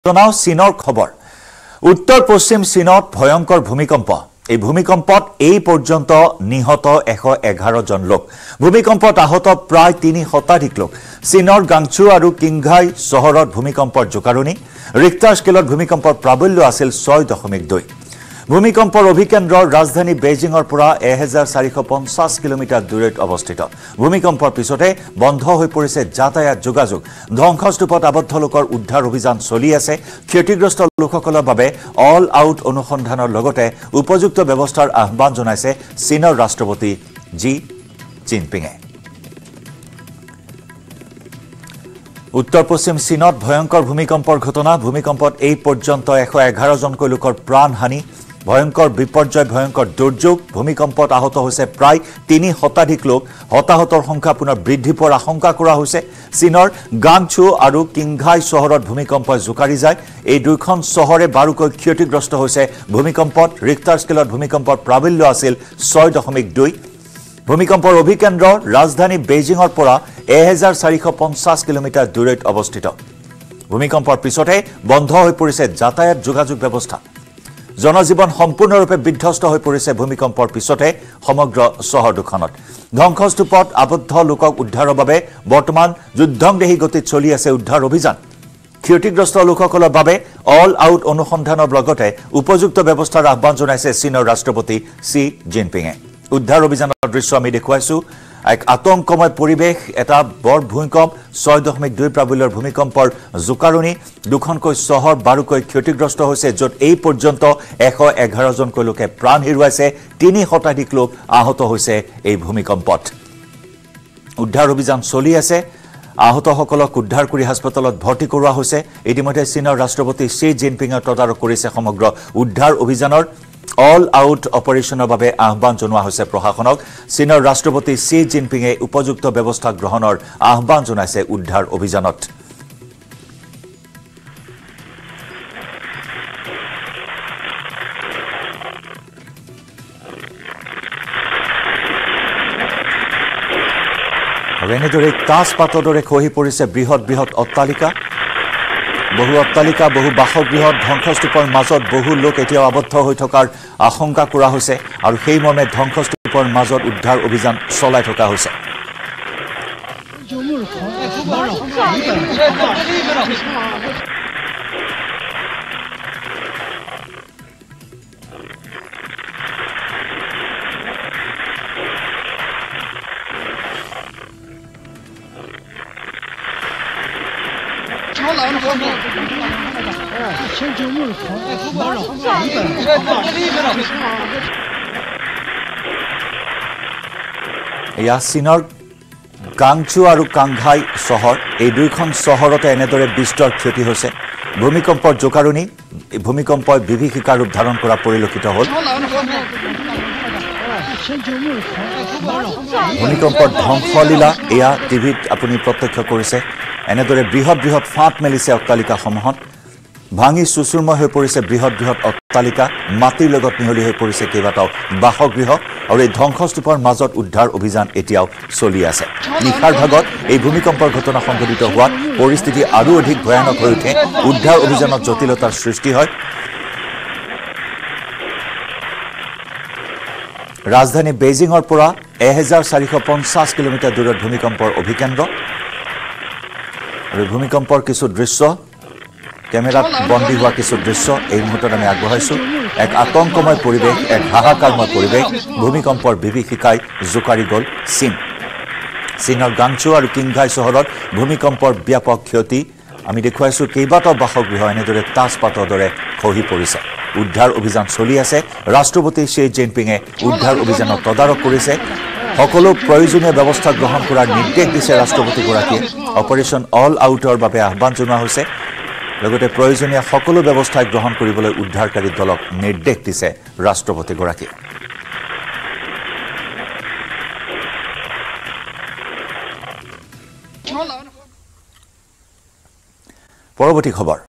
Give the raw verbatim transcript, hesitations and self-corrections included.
জনাও চীনৰ খবৰ উত্তৰ পশ্চিম চীনত ভয়ংকৰ ভূমিকম্প এই ভূমিকম্পত এই পৰ্যন্ত নিহত এশ এঘাৰ জন লোক ভূমিকম্পত আহত প্ৰায় তিনি শতাধিক লোক চীনৰ গাংচু আৰু কিংঘাই চহৰত ভূমিকম্পৰ জোকাৰণি ৰিক্টাৰ স্কেলত ভূমিকম্পৰ প্ৰাবল্য আছিল ছয় দশমিক দুই ভূমিকম্পৰ অভিকেন্দ্ৰৰ ৰাজধানী বেইজিঙৰ পৰা এক হাজাৰ চাৰিশ পঞ্চাছ কিলোমিটাৰ দূৰত অৱস্থিত ভূমিকম্পৰ পিছতে বন্ধ হৈ পৰিছে যাতায়াত যোগাযোগ ধ্বংসস্তূপত আবদ্ধ লোকৰ উদ্ধাৰ অভিযান চলি আছে ক্ষতিগ্ৰস্ত লোকসকলৰ বাবে অল আউট অনুসন্ধানৰ লগতে উপযুক্ত ব্যৱস্থাৰ আহ্বান জনাইছে চীনৰ ৰাষ্ট্ৰপতি জি জিনপিঙে উত্তৰ পশ্চিম চীনত ভয়ংকৰ ভূমিকম্পৰ ঘটনা ভূমিকম্পত এই পৰ্যন্ত এশ এঘাৰ জনকৈ লোকৰ প্ৰাণহানি ভয়ংকৰ বিপৰ্যয় ভয়ংকৰ দুৰ্যোগ ভূমিকম্পত আহত হৈছে প্ৰায় তিনি শতাধিক লোক হতাহতৰ সংখ্যা পুনৰ বৃদ্ধি পোৱাৰ আশংকা কৰা হৈছে চীনৰ গাংচু আৰু কিংঘাই চহৰত ভূমিকম্পই জোকাৰি যায় এই দুইখন চহৰে বাৰুকৈ ক্ষতিগ্ৰস্ত হৈছে ভূমিকম্পত ৰিক্টাৰ স্কেলত ভূমিকম্পৰ প্ৰাবল্য আছিল ছয় দশমিক দুই ভূমিকম্পৰ অভিকেন্দ্ৰ ৰাজধানী বেইজিঙৰ পৰা এক হাজাৰ চাৰিশ পঞ্চাছ কিলোমিটাৰ দূৰত অৱস্থিত ভূমিকম্পৰ পিছতে বন্ধ হৈ পৰিছে যাতায়াত যোগাযোগ ব্যৱস্থা জনজীৱন সম্পূৰ্ণৰূপে বিধ্বস্ত হৈ পৰিছে ভূমিকম্পৰ পিছতে সমগ্ৰ চহৰ দুখনত ধ্বংসস্তূপত আবদ্ধ লোকক উদ্ধাৰৰ বাবে বৰ্তমান যুদ্ধংদেহী গতিত চলি আছে উদ্ধাৰ অভিযান ক্ষতিগ্ৰস্ত লোকসকলৰ বাবে অল আউট অনুসন্ধানৰ লগতে উপযুক্ত ব্যৱস্থাৰ আহ্বান জনাইছে চীনৰ ৰাষ্ট্ৰপতি চি জিনপিঙে উদ্ধাৰ অভিযানৰ দৃশ্য আমি দেখুৱাইছো এক আতংকময় পৰিবেশ এটা বৰ ভূমিকম্প ছয় দশমিক দুই প্ৰাবল্যৰ ভূমিকম্পৰ জোকাৰণি দুখনকৈ চহৰ বাৰুকৈ ক্ষতিগ্ৰস্ত হৈছে য'ত এই পৰ্যন্ত এশ এঘাৰ জনকৈ লোকে প্ৰাণ হেৰুৱাইছে তিনি শতাধিক লোক আহত হৈছে এই ভূমিকম্পত উদ্ধাৰ অভিযান চলি আছে আহতসকলক উদ্ধাৰ কৰি হাস্পতালত ভৰ্তি কৰোৱা হৈছে ইতিমধ্যে চীনৰ ৰাষ্ট্ৰপতি চি জিনপিঙে তদাৰক কৰিছে সমগ্ৰ উদ্ধাৰ অভিযানৰ অল আউট অপাৰেশনৰ বাবে আহ্বান জনোৱা হৈছে প্ৰশাসনক চীনৰ ৰাষ্ট্ৰপতি চি জিনপিঙে উপযুক্ত ব্যৱস্থা গ্ৰহণৰ আহ্বান জনাইছে উদ্ধাৰ অভিযানত এনেদৰে তাজপাতৰ দৰে খহি পৰিছে বৃহৎ বৃহৎ অট্টালিকা বহু অট্টালিকা বহু বাসগৃহত ধ্বংসস্তূপৰ মাজত বহু লোক এতিয়াও আবদ্ধ হৈ থকাৰ আশংকা কৰা হৈছে আৰু সেই মৰ্মে ধ্বংসস্তূপৰ মাজত উদ্ধাৰ অভিযান চলাই থকা হৈছে এয়া চীনৰ গাংচু আৰু কাংঘাই চহৰ এই দুইখন চহৰতে এনেদৰে বিস্তৰ ক্ষতি হৈছে ভূমিকম্পৰ জোকাৰণি ভূমিকম্পই বিভীষিকা ৰূপ ধাৰণ কৰা পৰিলক্ষিত হ'ল ভূমিকম্পৰ ধ্বংসলীলা এয়া টিভিত আপুনি প্ৰত্যক্ষ কৰিছে এনেদৰে বৃহৎ বৃহৎ ফাঁট মেলিছে অট্টালিকাসমূহত ভাঙি চুচুৰময় হৈ পৰিছে বৃহৎ বৃহৎ অট্টালিকা মাটিৰ লগত মিহলি হৈ পৰিছে কেইবাটাও বাসগৃহ আৰু এই ধ্বংসস্তূপৰ মাজত উদ্ধাৰ অভিযান এতিয়াও চলি আছে নিশাৰ ভাগত এই ভূমিকম্পৰ ঘটনা সংঘটিত হোৱাত পৰিস্থিতি আৰু অধিক ভয়ানক হৈ উঠে উদ্ধাৰ অভিযানত জটিলতাৰ সৃষ্টি হয় ৰাজধানী বেইজিঙৰ পৰা এক হাজাৰ চাৰিশ পঞ্চাছ কিলোমিটাৰ দূৰত ভূমিকম্পৰ অভিকেন্দ্ৰ আৰু ভূমিকম্পৰ কিছু দৃশ্য কেমেৰাত বন্দী হোৱা কিছু দৃশ্য এই মুহূৰ্তত আমি আগবঢ়াইছো এক আতংকময় পৰিৱেশ এক হাহাকাৰময় পৰিৱেশ ভূমিকম্পৰ বিভীষিকাই জোকাৰি গ'ল চীন চীনৰ গাংচু আৰু কিংঘাই চহৰত ভূমিকম্পৰ ব্যাপক ক্ষতি আমি দেখুৱাইছো কেইবাটাও বাসগৃহ এনেদৰে তাজপাতৰ দৰে খহি পৰিছে উদ্ধাৰ অভিযান চলি আছে ৰাষ্ট্ৰপতি চি জিনপিঙে উদ্ধাৰ অভিযানৰ তদাৰক কৰিছে সকলো প্ৰয়োজনীয় ব্যৱস্থা গ্ৰহণ কৰাৰ নিৰ্দেশ দিছে ৰাষ্ট্ৰপতিগৰাকীয়ে অপাৰেশ্যন অল আউটৰ বাবে আহ্বান জনোৱা হৈছে লগতে প্ৰয়োজনীয় সকলো ব্যৱস্থা গ্ৰহণ কৰিবলৈ উদ্ধাৰকাৰী দলক নিৰ্দেশ দিছে ৰাষ্ট্ৰপতিগৰাকীয়ে পৰৱৰ্তী খবৰ